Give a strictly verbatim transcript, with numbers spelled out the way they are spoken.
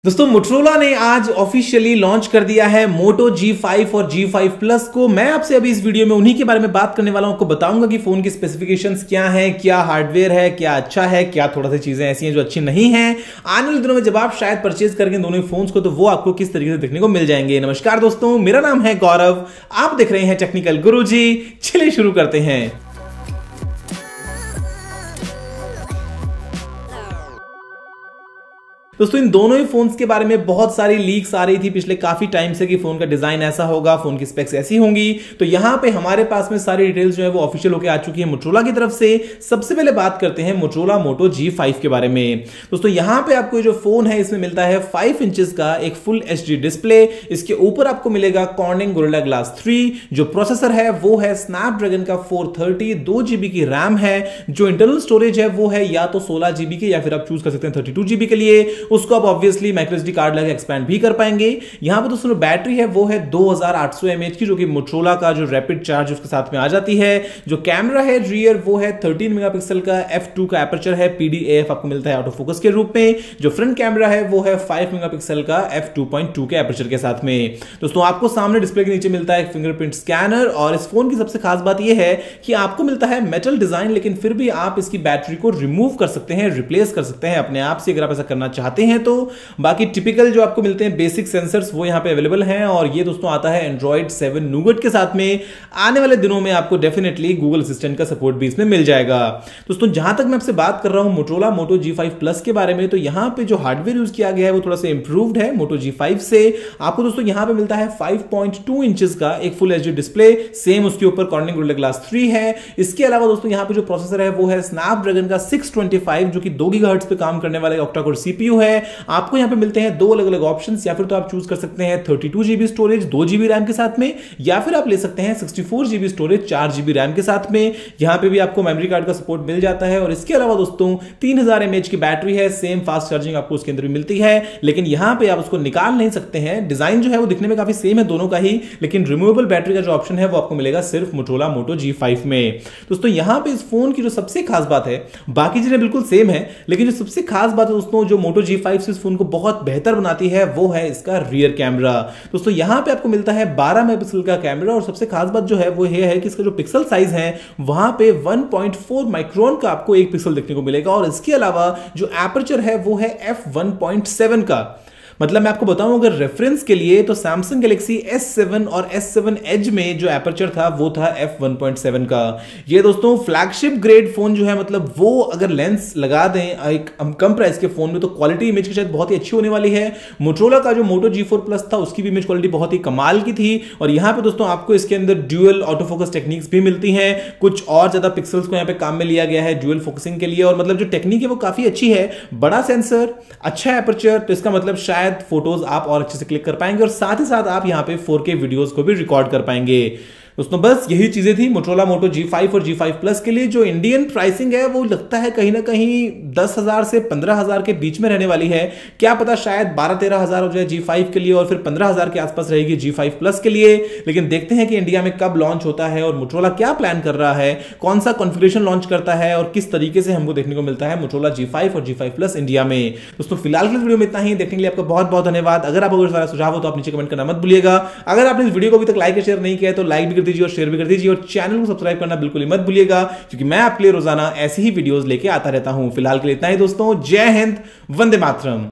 दोस्तों मोटरोला ने आज ऑफिशियली लॉन्च कर दिया है मोटो जी फाइव और जी फाइव प्लस को। मैं आपसे अभी इस वीडियो में उन्हीं के बारे में बात करने वाला हूं। आपको बताऊंगा कि फोन की स्पेसिफिकेशंस क्या है, क्या हार्डवेयर है, क्या अच्छा है, क्या थोड़ा सी चीजें ऐसी हैं जो अच्छी नहीं है। आने वाले दिनों में जब आप शायद परचेज करेंगे दोनों फोन्स को तो वो आपको किस तरीके से देखने को मिल जाएंगे। नमस्कार दोस्तों, मेरा नाम है गौरव, आप देख रहे हैं टेक्निकल गुरुजी। चलिए शुरू करते हैं। दोस्तों इन दोनों ही फोन्स के बारे में बहुत सारी लीक्स आ रही थी पिछले काफी टाइम से कि फोन का डिजाइन ऐसा होगा, फोन की स्पेक्स ऐसी होंगी। तो यहां पे हमारे पास में सारी डिटेल्स जो है वो ऑफिशियल होकर आ चुकी है मोटरोला की तरफ से। सबसे पहले बात करते हैं मोटरोला मोटो जी फाइव के बारे में। दोस्तों यहां पे आपको जो फोन है इसमें मिलता है फाइव इंचेस का एक फुल एचडी डिस्प्ले। इसके ऊपर आपको मिलेगा कॉर्निंग गोरिल्ला ग्लास थ्री। जो प्रोसेसर है वो है स्नैपड्रैगन का फोर थर्टी, दो जीबी की रैम है। जो इंटरनल स्टोरेज है वो है या तो सोलह जीबी के या फिर आप चूज कर सकते हैं थर्टी टू जीबी के लिए। उसको आप ऑब्वियसली माइक्रो एसडी कार्ड लगा एक्सपैंड भी कर पाएंगे। यहां पर दोस्तों बैटरी है वो है दो हज़ार आठ सौ एमएच की, जो कि मोटरोला का जो रैपिड चार्ज उसके साथ में आ जाती है। जो कैमरा है रियर वो है थर्टीन मेगापिक्सल का एफ टू का एपर्चर है, पीडीएफ आपको मिलता है ऑटो फोकस के रूप में। जो फ्रंट कैमरा है वो है फाइव मेगापिक्सल का एफ टू पॉइंट टू के एपर्चर के साथ में। दोस्तों आपको सामने डिस्प्ले के नीचे मिलता है फिंगरप्रिंट स्कैनर। और इस फोन की सबसे खास बात यह है कि आपको मिलता है मेटल डिजाइन, लेकिन फिर भी आप इसकी बैटरी को रिमूव कर सकते हैं, रिप्लेस कर सकते हैं अपने आप से अगर आप ऐसा करना चाहते हैं तो। बाकी टिपिकल जो आपको मिलते हैं बेसिक सेंसर्स वो यहां पे अवेलेबल हैं। और ये दोस्तों आता है एंड्रॉइड सेवन नूगट के साथ में। आने वाले दिनों में आपको डेफिनेटली गूगल असिस्टेंट का सपोर्ट भी इसमें मिल जाएगा। दोस्तों जहां तक मैं आपसे बात कर रहा हूं Motorola Moto G five plus के बारे में, तो यहां पे जो हार्डवेयर यूज किया गया है वो थोड़ा सा इंप्रूव्ड है मोटो जी फाइव से। आपको दोस्तों यहां पे मिलता है फाइव पॉइंट टू इंचेस का एक फुल एचडी डिस्प्ले, सेम उसके ऊपर कॉर्निंग गोरिल्ला ग्लास थ्री है। इसके अलावा दोस्तों यहां पे जो प्रोसेसर है वो है स्नैपड्रैगन का सिक्स ट्वेंटी फाइव, जो कि दो गीगाहर्ट्ज पे काम करने वाला ऑक्टा कोर सीपीयू है। आपको यहां पे मिलते हैं दो अलग अलग ऑप्शंस, या फिर तो आप चूज कर सकते हैं थर्टी टू जीबी स्टोरेज दो जीबी रैम के साथ में, या फिर आप ले सकते हैं सिक्सटी फोर जीबी स्टोरेज चार जीबी रैम के साथ में। यहां पे भी आपको मेमोरी कार्ड का सपोर्ट मिल जाता है। और इसके अलावा दोस्तों तीन हज़ार एमएच की बैटरी है, सेम फास्ट चार्जिंग आपको उसके अंदर भी मिलती है, लेकिन यहां पे आप उसको निकाल नहीं सकते हैं। डिजाइन जो है वो दिखने में काफी सेम है दोनों का ही, लेकिन रिमूवेबल बैटरी का जो ऑप्शन है वो आपको मिलेगा सिर्फ मोटरोला मोटो जी फाइव में। दोस्तों यहां पे इस फोन की जो सबसे खास बात है, बाकी चीजें बिल्कुल सेम है, लेकिन जो सबसे खास बात है दोस्तों जो मोटो जी फाइव से इस फोन को बहुत बेहतर बनाती है वो है इसका रियर कैमरा। दोस्तों यहां पे आपको मिलता है बारह मेगापिक्सल का कैमरा। और सबसे खास बात जो है वो ये है कि इसका जो पिक्सल साइज है वहां पे वन पॉइंट फोर माइक्रोन का आपको एक पिक्सल देखने को मिलेगा। और इसके अलावा जो एपर्चर है वो है एफ वन पॉइंट सेवन का। मतलब मैं आपको बताऊं अगर रेफरेंस के लिए तो सैमसंग गैलेक्सी एस सेवन और एस सेवन एज में जो एपर्चर था वो था एफ वन पॉइंट सेवन का। ये दोस्तों फ्लैगशिप ग्रेड फोन जो है, मतलब वो अगर लेंस लगा दें एक कम प्राइस के फोन में तो क्वालिटी इमेज की शायद बहुत ही अच्छी होने वाली है। मोटरोला का जो मोटो जी फोर प्लस था उसकी भी इमेज क्वालिटी बहुत ही कमाल की थी। और यहां पे दोस्तों आपको इसके अंदर ड्यूअल ऑटो फोकस टेक्निक्स भी मिलती हैं, कुछ और ज्यादा पिक्सल्स को यहां पे काम में लिया गया है ड्यूअल फोकसिंग के लिए। और मतलब जो टेक्निक है वो काफी अच्छी है, बड़ा सेंसर, अच्छा एपर्चर, तो इसका मतलब शायद फोटोज आप और अच्छे से क्लिक कर पाएंगे और साथ ही साथ आप यहां पे फोर के वीडियोस को भी रिकॉर्ड कर पाएंगे। दोस्तों बस यही चीजें थी मोटरोला मोटो जी फाइव और जी फाइव प्लस के लिए। जो इंडियन प्राइसिंग है वो लगता है कहीं ना कहीं दस हज़ार से पंद्रह हज़ार के बीच में रहने वाली है। क्या पता शायद बारह तेरह हज़ार हो जाए जी फाइव के लिए और फिर पंद्रह हज़ार के आसपास रहेगी जी फाइव प्लस के लिए। लेकिन देखते हैं कि इंडिया में कब लॉन्च होता है और मोटरोला क्या प्लान कर रहा है, कौन सा कॉन्फ़िगरेशन लॉन्च करता है और किस तरीके से हमको देखने को मिलता है मोटरोला जी फाइव और जी फाइव प्लस इंडिया में। दोस्तों फिलहाल के वीडियो में इतना ही। देखने के लिए आपका बहुत बहुत धन्यवाद। अगर आपको सारा सुझाव हो तो आप नीचे कमेंट करना मत भूलिएगा। अगर आपने इस वीडियो को अभी तक लाइक और शेयर नहीं किया है तो लाइक भी कर दीजिए और शेयर भी कर दीजिए। और चैनल को सब्सक्राइब करना बिल्कुल ही मत भूलिएगा, क्योंकि मैं आपके लिए रोजाना ऐसी ही वीडियोस लेके आता रहता हूं। फिलहाल के लिए इतना ही दोस्तों। जय हिंद, वंदे मातरम।